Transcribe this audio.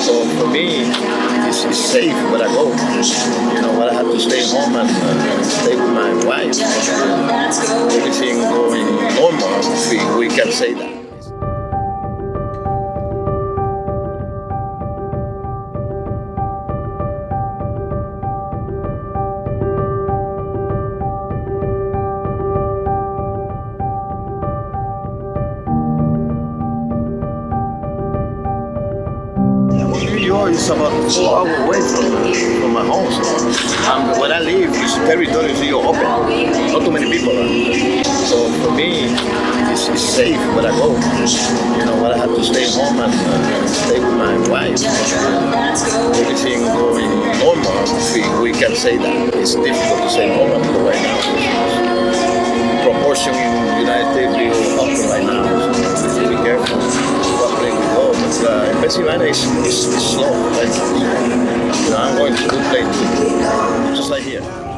So for me, it's safe where I go. You know, when I have to stay home and stay with my wife, everything going normal, we can say that. New York is about 4 hours away from my home. So when I leave, it's territory to open. Not too many people around. So for me, it's safe where I go. You know, when I have to stay home and stay with my wife, everything going normal, we can say that. It's difficult to say normal right now. Proportion in the United States is up right now. So be careful what place we go. But in Pennsylvania, it's slow. Like, you know, I'm going to a good place too, just like here.